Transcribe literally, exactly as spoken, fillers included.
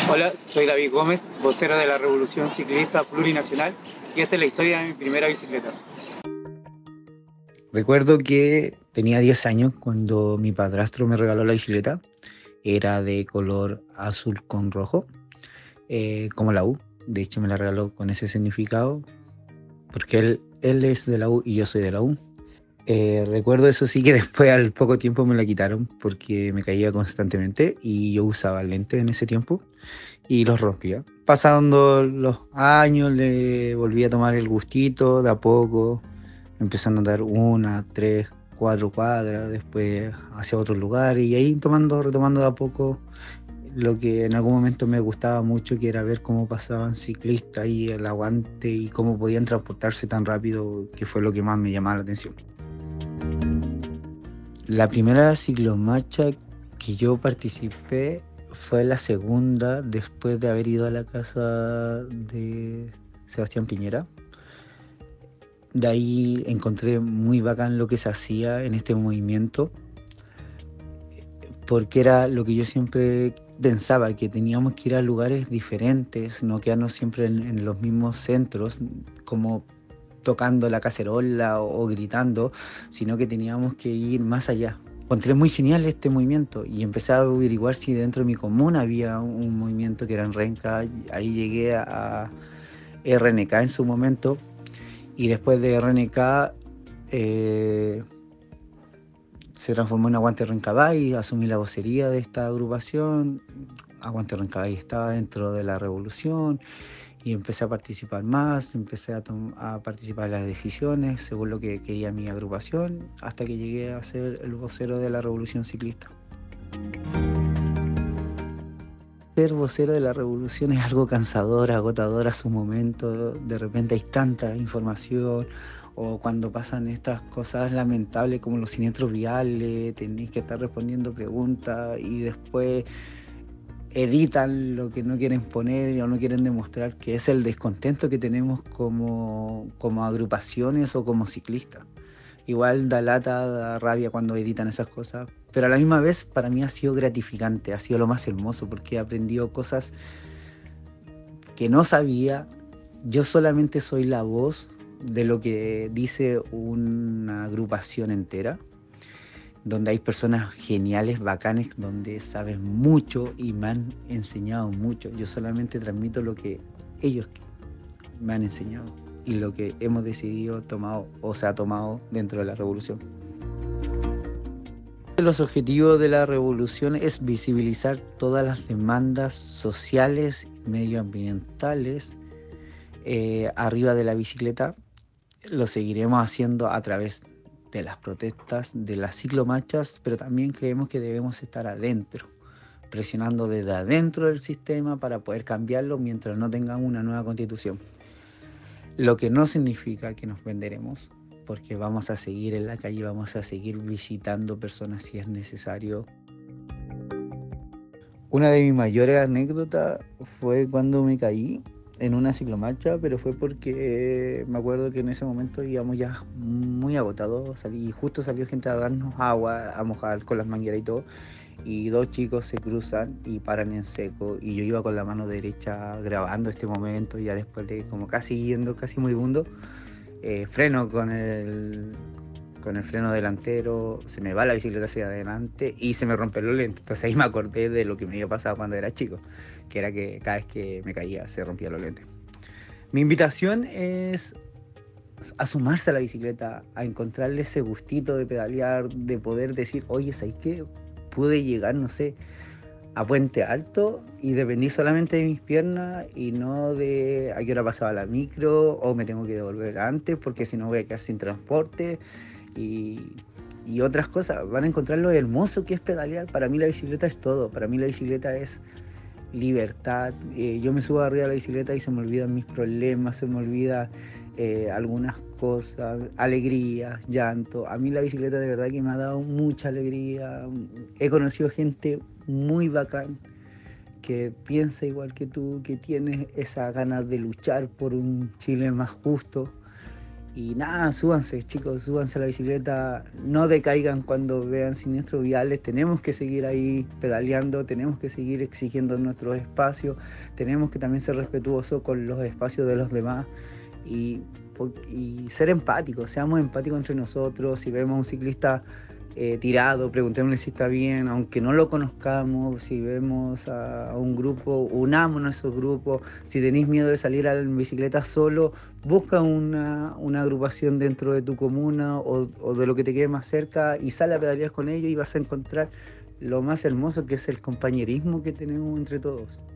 Hola, soy David Gómez, vocero de la Revolución Ciclista Plurinacional, y esta es la historia de mi primera bicicleta. Recuerdo que tenía diez años cuando mi padrastro me regaló la bicicleta. Era de color azul con rojo, eh, como la U. De hecho, me la regaló con ese significado, porque él, él es de la U y yo soy de la U. Eh, recuerdo eso sí que después al poco tiempo me la quitaron porque me caía constantemente y yo usaba lentes en ese tiempo y los rompía. Pasando los años le volví a tomar el gustito de a poco, empezando a andar una, tres, cuatro cuadras, después hacia otros lugares y ahí tomando, retomando de a poco lo que en algún momento me gustaba mucho, que era ver cómo pasaban ciclistas y el aguante y cómo podían transportarse tan rápido, que fue lo que más me llamaba la atención. La primera ciclomarcha que yo participé fue la segunda después de haber ido a la casa de Sebastián Piñera. De ahí encontré muy bacán lo que se hacía en este movimiento, porque era lo que yo siempre pensaba, que teníamos que ir a lugares diferentes, no quedarnos siempre en, en los mismos centros, como tocando la cacerola o, o gritando, sino que teníamos que ir más allá. Encontré muy genial este movimiento y empecé a averiguar si dentro de mi comuna había un, un movimiento que era en Renca. Ahí llegué a R N K en su momento y después de R N K eh, se transformó en Aguante Rencabay, asumí la vocería de esta agrupación. Aguante Rencabay estaba dentro de la revolución y empecé a participar más, empecé a, a participar en las decisiones según lo que quería mi agrupación, hasta que llegué a ser el vocero de la Revolución Ciclista. Ser vocero de la revolución es algo cansador, agotador a su momento. De repente hay tanta información, o cuando pasan estas cosas lamentables como los siniestros viales, tenéis que estar respondiendo preguntas y después editan lo que no quieren poner o no quieren demostrar, que es el descontento que tenemos como, como agrupaciones o como ciclistas. Igual da lata, da rabia cuando editan esas cosas, pero a la misma vez para mí ha sido gratificante, ha sido lo más hermoso, porque he aprendido cosas que no sabía. Yo solamente soy la voz de lo que dice una agrupación entera, donde hay personas geniales, bacanes, donde sabes mucho y me han enseñado mucho. Yo solamente transmito lo que ellos me han enseñado y lo que hemos decidido tomado o se ha tomado dentro de la revolución. Los objetivos de la revolución es visibilizar todas las demandas sociales, medioambientales, eh, arriba de la bicicleta. Lo seguiremos haciendo a través de las protestas, de las ciclomarchas, pero también creemos que debemos estar adentro, presionando desde adentro del sistema para poder cambiarlo mientras no tengamos una nueva constitución. Lo que no significa que nos venderemos, porque vamos a seguir en la calle, vamos a seguir visitando personas si es necesario. Una de mis mayores anécdotas fue cuando me caí en una ciclomarcha, pero fue porque me acuerdo que en ese momento íbamos ya muy agotados, salí, justo salió gente a darnos agua, a mojar con las mangueras y todo, y dos chicos se cruzan y paran en seco, y yo iba con la mano derecha grabando este momento, y ya después de como casi yendo, casi moribundo, eh, freno con el, con el freno delantero, se me va la bicicleta hacia adelante y se me rompe los lentes. Entonces ahí me acordé de lo que me había pasado cuando era chico, que era que cada vez que me caía se rompían los lentes. Mi invitación es a sumarse a la bicicleta, a encontrarle ese gustito de pedalear, de poder decir, oye, ¿sabes qué? Pude llegar, no sé, a Puente Alto y dependí solamente de mis piernas y no de a qué hora pasaba la micro o me tengo que devolver antes porque si no voy a quedar sin transporte y, y otras cosas. Van a encontrar lo hermoso que es pedalear. Para mí la bicicleta es todo, para mí la bicicleta es libertad. Eh, yo me subo arriba de la bicicleta y se me olvidan mis problemas, se me olvida eh, algunas cosas, alegría, llanto. A mí la bicicleta de verdad que me ha dado mucha alegría. He conocido gente muy bacán que piensa igual que tú, que tiene esa ganas de luchar por un Chile más justo Y nada, súbanse, chicos, súbanse a la bicicleta, no decaigan cuando vean siniestros viales, tenemos que seguir ahí pedaleando, tenemos que seguir exigiendo nuestros espacios, tenemos que también ser respetuosos con los espacios de los demás y, y ser empáticos, seamos empáticos entre nosotros. Si vemos a un ciclista eh, tirado, preguntémosle si está bien, aunque no lo conozcamos. Si vemos a, a un grupo, unámonos a esos grupos. Si tenéis miedo de salir a la bicicleta solo, busca una, una agrupación dentro de tu comuna o, o de lo que te quede más cerca y sale a pedalear con ellos y vas a encontrar lo más hermoso, que es el compañerismo que tenemos entre todos.